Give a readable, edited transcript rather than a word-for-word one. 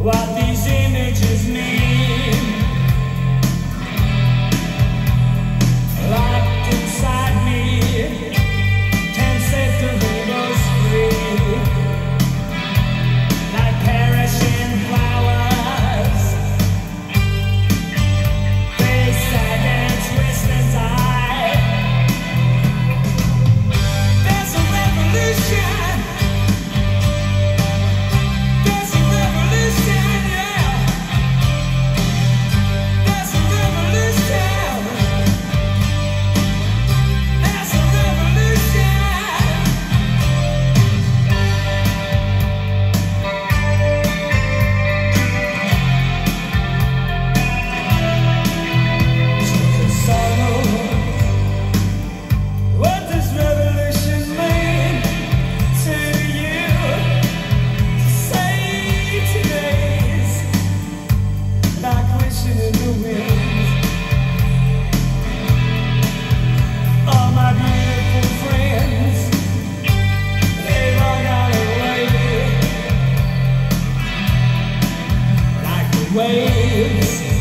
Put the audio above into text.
what these images mean. Locked inside me, can't set the rebels free. Like perishing flowers, they sag and twist and die. There's a revolution. There's a revolution, yeah. There's a revolution. There's a revolution. Sorrow. What does revolution mean to you? Say today's like wishing in the wind. All my beautiful friends, they've all got away. Like the waves